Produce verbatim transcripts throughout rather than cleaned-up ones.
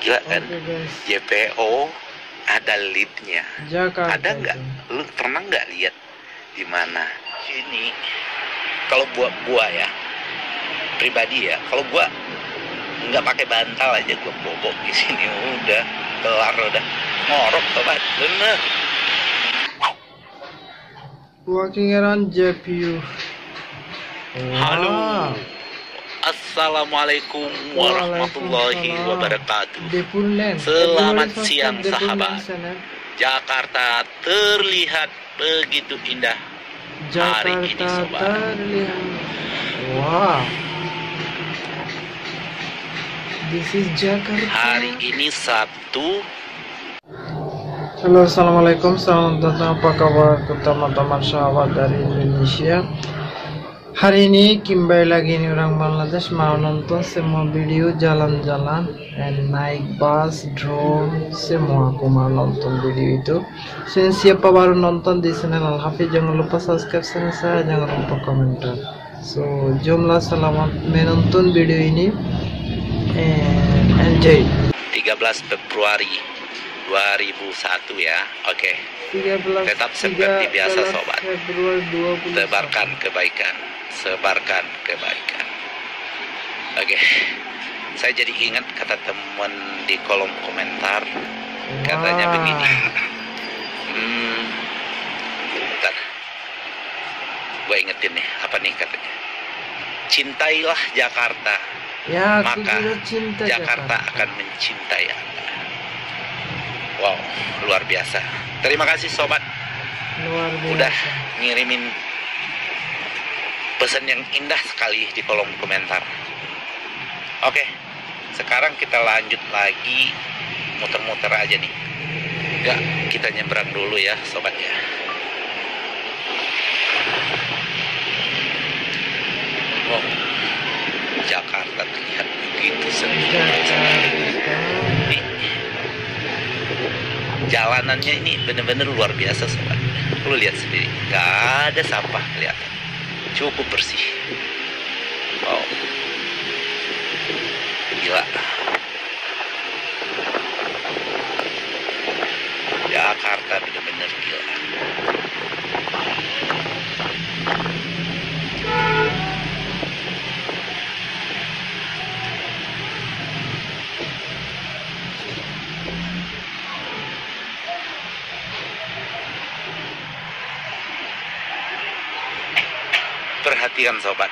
Gila kan? Oke guys, J P O ada leadnya. Jakarta Ada nggak? itu. Lu pernah nggak lihat di mana? Sini. Kalau buat gua ya, pribadi ya, kalau gua nggak pakai bantal aja gua bobok di sini udah kelar udah ngorok sobat bener. Walking around J P U. Halo. Assalamualaikum warahmatullahi wabarakatuh. Depurnen. Selamat Everybody siang subscribe Depurnen sahabat. channel. Jakarta terlihat begitu indah hari ini Jakarta sobat. terlihat. Wow. This is Jakarta. Hari ini Sabtu. Halo, assalamualaikum, selamat datang. Apa kabar teman-teman sahabat dari Indonesia? Hari ini kembali lagi nih orang Bangladesh mau nonton semua video jalan-jalan dan naik bus, drone, semua aku mau nonton video itu. Dan siapa baru nonton di channel Al Hafiz, jangan lupa subscribe channel saya, jangan lupa komentar. So, jumlah selamat menonton video ini and enjoy. tiga belas Februari dua ribu satu ya. Oke. tiga belas Tetap seperti biasa sobat. Februari dua puluh satu. Sebarkan kebaikan, sebarkan kebaikan. Oke. Saya jadi ingat kata teman di kolom komentar. Katanya Wah. begini. Hmm. Bentar. Gue ingetin nih, apa nih katanya? Cintailah Jakarta, Ya, aku maka juga cinta Jakarta akan mencintai Anda. Wow, luar biasa. Terima kasih sobat Luar biasa. udah ngirimin pesan yang indah sekali di kolom komentar. Oke, sekarang kita lanjut lagi muter-muter aja nih. Enggak, kita nyebrang dulu ya sobat ya. Wow, Jakarta terlihat begitu seru. Nih, jalanannya ini bener-bener luar biasa sobat. Lu lihat sendiri, nggak ada sampah kelihatan, cukup bersih. Wow, gila. Jakarta bener-bener gila. Perhatikan sobat,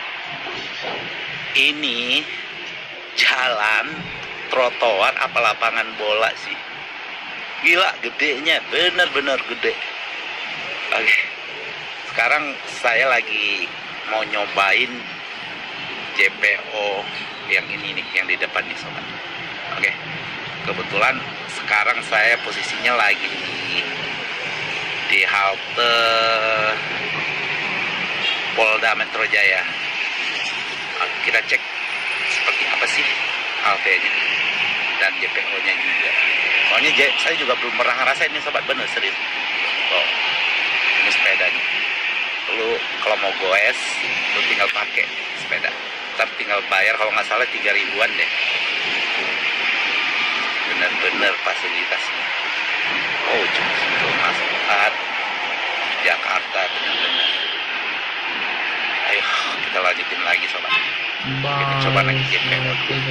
ini jalan trotoar apa lapangan bola sih? Gila gedenya, bener-bener gede. Oke, sekarang saya lagi mau nyobain J P O yang ini nih, yang di depan nih sobat. Oke, kebetulan sekarang saya posisinya lagi di, di halte Polda Metro Jaya. Kita cek seperti apa sih haltenya dan J P O-nya juga. Soalnya saya juga belum pernah ngerasain ini sobat, bener serius. Oh, ini sepedanya. Lu kalau mau goes, lu tinggal pakai sepeda. Ntar tinggal bayar kalau nggak salah tiga ribuan deh. Bener-bener fasilitasnya. Oh, cuma masuk Jakarta bener-bener. Ayo kita lanjutin lagi sobat. Kita coba lagi J P O dulu.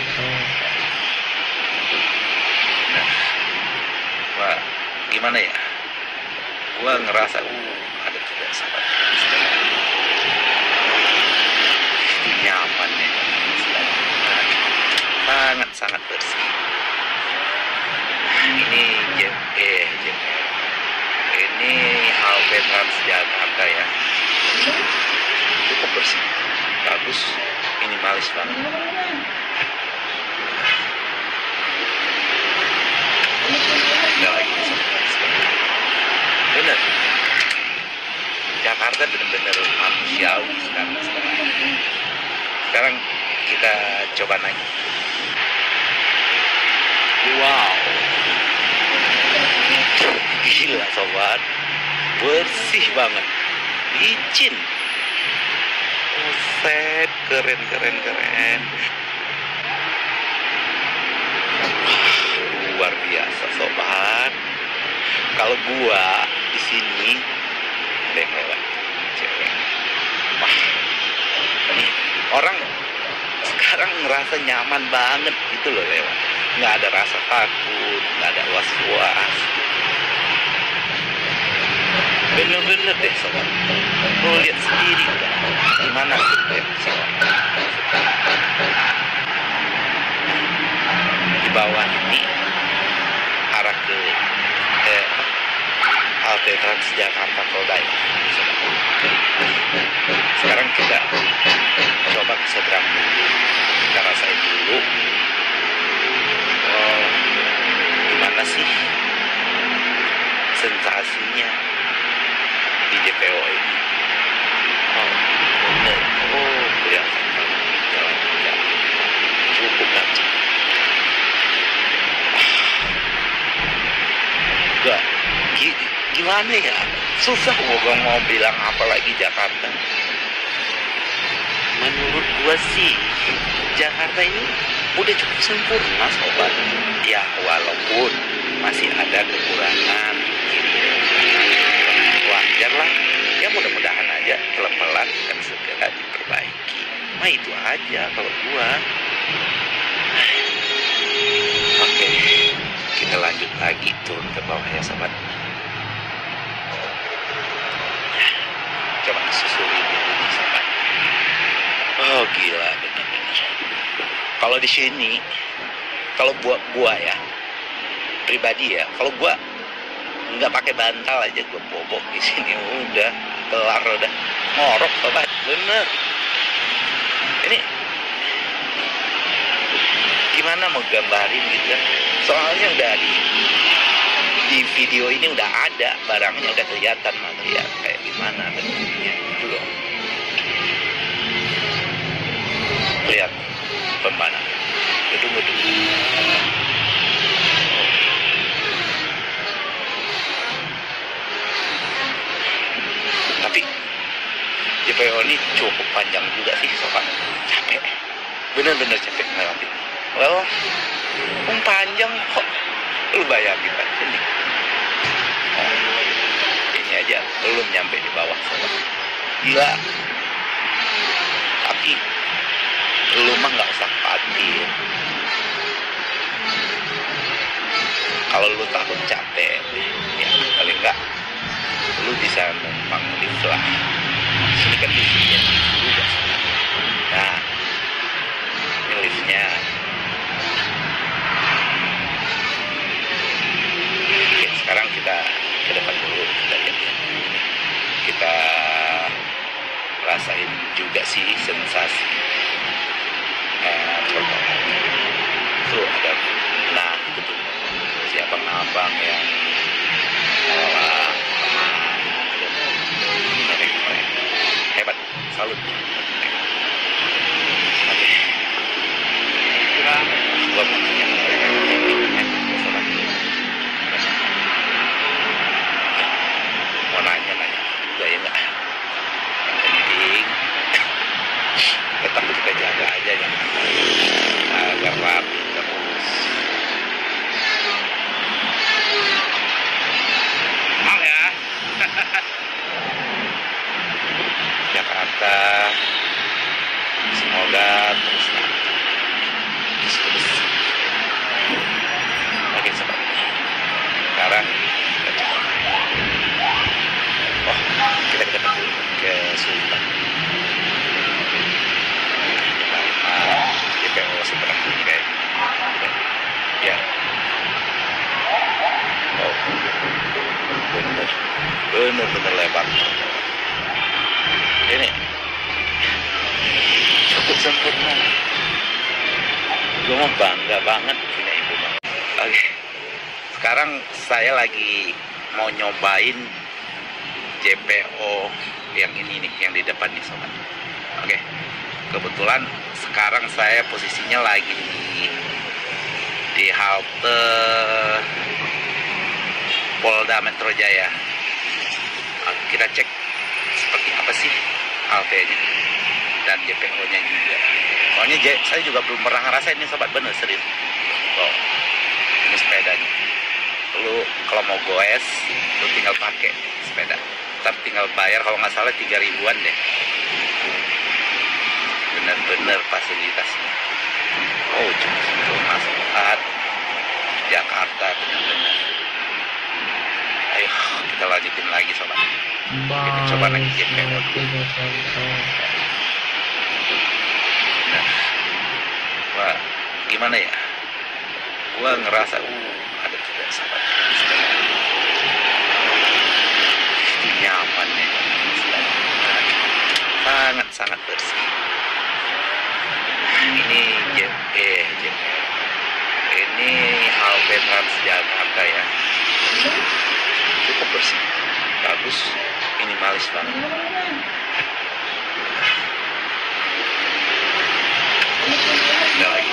Nah, wah, gimana ya? Gua ngerasa, uh, ada juga sobat. Nyaman ya, sangat-sangat bersih. Ini J P, J P. Ini halte Transjakarta ya. Cukup bersih, bagus, minimalis banget. Enggak lagi bener. Jakarta bener-bener manusiawi sekarang. Sekarang kita coba naik. Wow, gila sobat, bersih banget, licin. Buset, keren keren keren. Kalau gua di sini deh lewat cewek, wah nih orang sekarang ngerasa nyaman banget gitu loh lewat, nggak ada rasa takut, nggak ada was-was. Bener-bener deh sobat, lo lihat sendiri udah gimana tuh ya sobat. Di bawah ini arah ke eh, halte Transjakarta Koldai. Sekarang kita coba ke seberang dulu, kita rasain dulu oh, gimana sih sensasinya di J P O ini. Oh bener, oh kelihatan jalan jalan cukup lancar. Gak, gimana ya, susah gua mau bilang apalagi Jakarta. Menurut gua sih Jakarta ini udah cukup sempurna sobat. Ya walaupun masih ada kekurangan kiri wajar lah ya, mudah-mudahan aja pelan-pelan dan segera diperbaiki. Nah itu aja kalau gua. Oke, kita lanjut lagi turun ke bawah ya sobat. Coba susuri dulu nih sobat. Oh gila benar-benar. Kalau di sini, kalau buat gua ya pribadi ya, kalau gua nggak pakai bantal aja gua bobok di sini udah kelar, udah ngorok sobat, bener. Ini gimana mau gambarin gitu kan? Soalnya udah di di video ini udah ada barangnya, udah kelihatan material kayak gimana bentuknya itu loh. Lihat pemana gedung-gedung. Tapi J P O ini cukup panjang juga sih sobat, capek, bener-bener capek ngelewatin. Well, um panjang kok, lu bayangin aja nih. Oh, ini aja belum nyampe di bawah sobat, gila. Tapi lu mah nggak usah khawatir. Kalau lu takut capek, ya paling nggak lu bisa numpang lift lah. Sini kan liftnya juga. Nah, ini liftnya. Oke, sekarang kita ke depan dulu, kita lihat ya. Kita rasain juga sih sensasi eh, trotoar. Tuh ada, nah itu tuh si abang-abang yang mengelola hebat, salut. Oke, gua mau nanya mau nanya nanya juga ya nggak, yang penting tetap kita jaga aja ya agar rapi terus. Mal ya. Jakarta semoga terus terus terus. Oke sobat, sekarang kita coba. Oh, kita ke depan dulu ke Sultan. Nah, J P O seberang ini kayak ya. Oh, bener bener bener lebar. Ini cukup sempurna. Gue mau bangga banget punya ibu bang. Oke, sekarang saya lagi mau nyobain J P O yang ini nih, yang di depan nih sobat. Oke, kebetulan sekarang saya posisinya lagi di, di halte Polda Metro Jaya. Kita cek seperti apa sih haltenya dan J P O-nya juga. Soalnya saya juga belum pernah ngerasain ini sobat, bener serius. Oh, ini sepedanya. lu kalau mau goes lu tinggal pakai sepeda, ntar tinggal bayar kalau nggak salah tiga ribuan deh. Bener-bener fasilitasnya. Oh, cuma sebelum masuk Jakarta bener-bener. Ayo kita lanjutin lagi sobat. Kita coba naik J P O dulu. Nah, wah gimana ya? Gua ngerasa uh ada tidak sahabat. Itu nyaman ya. Sangat sangat bersih. Ini J P J P ini halte Transjakarta ya. Cukup bersih, bagus, minimalis banget. Udah lagi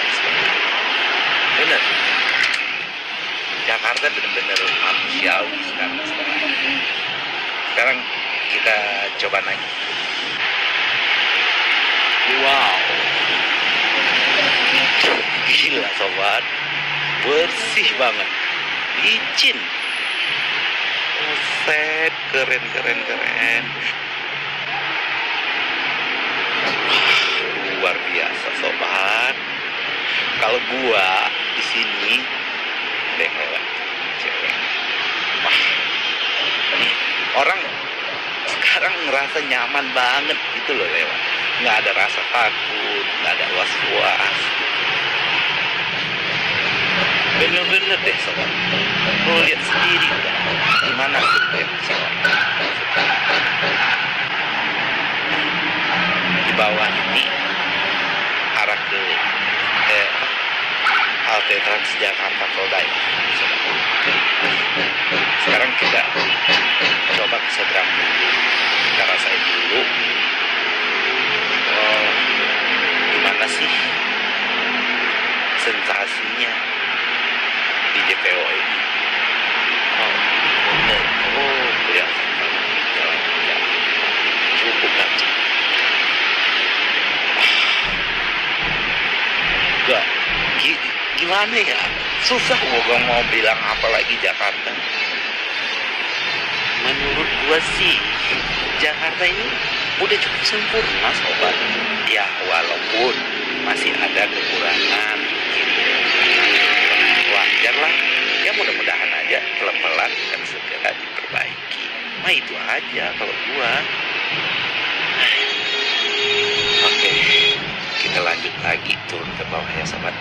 bener. Jakarta bener-bener manusiawi sekarang. Sekarang kita coba naik. Wow, gila sobat, bersih banget, licin. Set, keren keren keren. Wah, luar biasa sobat. Kalau gua di sini deh lewat cewek. Wah, nih orang sekarang ngerasa nyaman banget gitu loh lewat. Nggak ada rasa takut, nggak ada was-was. Bener-bener deh sobat, lo lihat sendiri udah gimana tuh ya sobat. Di bawah ini arah ke eh, halte Transjakarta Koldai. Sekarang kita coba ke seberang dulu, kita rasain dulu. Oh, gimana sih sensasinya di J P O ini? Oh, bener. Oh, kelihatan jalan-jalan cukup lancar. Gak, gimana ya? Susah gua mau bilang apa lagi Jakarta. Menurut gua sih Jakarta ini udah cukup sempurna sobat. Ya walaupun masih ada kekurangan, wajar lah. Ya mudah-mudahan aja pelan-pelan dan segera diperbaiki. Nah itu aja kalau gua. Oke, kita lanjut lagi turun ke bawah ya sobat.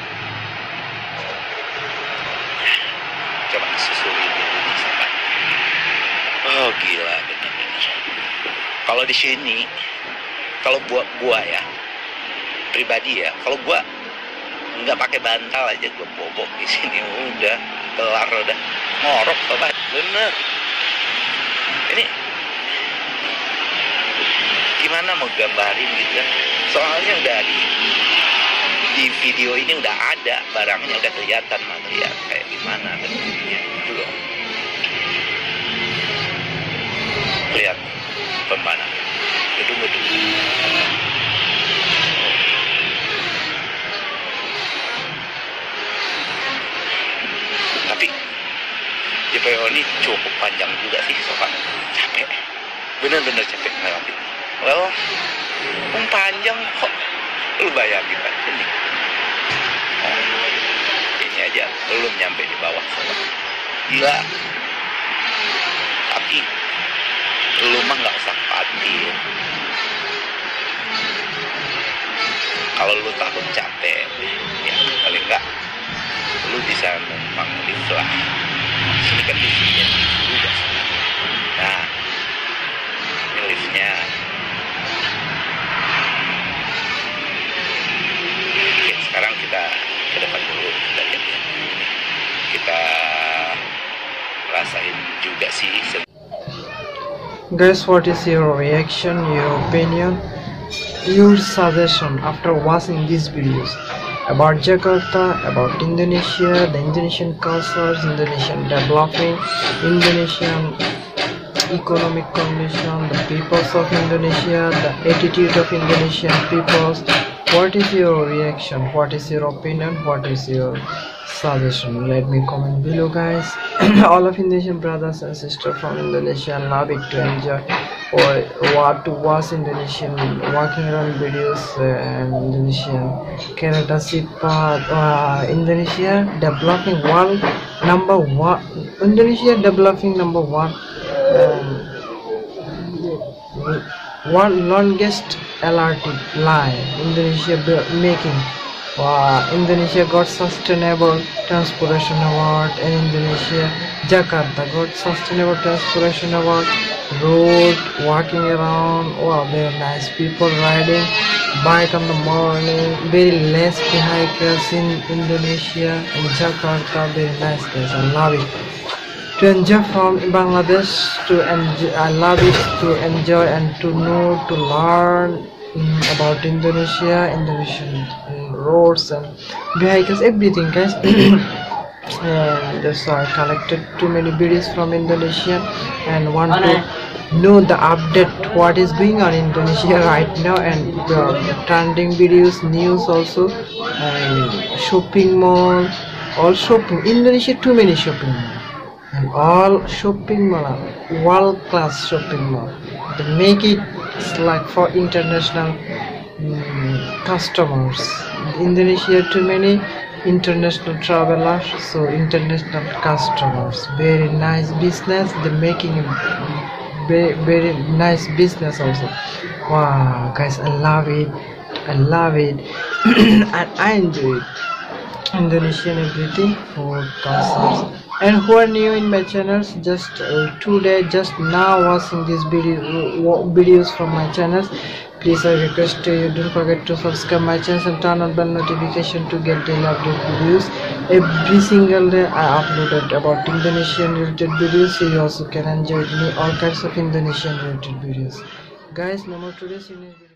Coba susuri dulu nih sobat. Oh gila benar-benar. Kalau di sini, kalau buat gua ya pribadi ya, kalau gua nggak pakai bantal aja gua bobok di sini udah kelar, udah ngorok sobat, bener. Ini gimana mau gambarin gitu kan? Soalnya udah di di video ini udah ada barangnya, udah kelihatan material kayak gimana bentuknya itu loh. Lihat pemandangan gedung-gedung. Tapi J P O ini cukup panjang juga sih sobat, capek, bener-bener capek ngelewatin. Well, um panjang kok, lu bayangin aja nih. Oh, ini aja belum nyampe di bawah sobat. Gila. Tapi lu mah nggak usah khawatir. Kalau lu takut capek, ya paling enggak lu bisa numpang lift lah. Sini kan liftnya juga. Nah, ini liftnya. Oke, sekarang kita ke depan dulu, kita lihat ya. Kita rasain juga sih. Guys, what is your reaction, your opinion, your suggestion after watching these videos about Jakarta, about Indonesia, the Indonesian cultures, Indonesian developing, Indonesian economic condition, the peoples of Indonesia, the attitude of Indonesian peoples? What is your reaction? What is your opinion? What is your suggestion, let me comment below, guys. All of Indonesian brothers and sisters from Indonesia love it to enjoy or what to watch Indonesian walking around videos and Indonesian character sifat. uh, Indonesia developing world number one. Indonesia developing number one. Um, World longest L R T line. Indonesia making. Wow. Indonesia got Sustainable Transportation Award, and Indonesia Jakarta got Sustainable Transportation Award. Road walking around. Wow, very nice. People riding bike in the morning. Very less vehicles in Indonesia and Jakarta. Very nice guys. I love it. To enjoy from Bangladesh, to enjoy, I love it to enjoy and to know, to learn um, about Indonesia, Indonesian um, roads and vehicles, everything, guys. And so I collected too many videos from Indonesia and want to know the update what is going on in Indonesia right now, and the trending videos, news also, and shopping mall, all shopping. Indonesia too many shopping mall. And all shopping mall, world class shopping mall. They make it like for international um, customers. Indonesia too many international travelers, so international customers. Very nice business. They're making a very, very nice business also. Wow, guys, I love it. I love it, and I enjoy it. Indonesian everything, food, concerts. And who are new in my channels, just uh, today, just now watching these video, videos from my channels, please I request you, don't forget to subscribe my channel and turn on bell notification to get daily update videos. Every single day I uploaded about Indonesian related videos, so you also can enjoy me all kinds of Indonesian related videos. Guys, no more today, see you next video.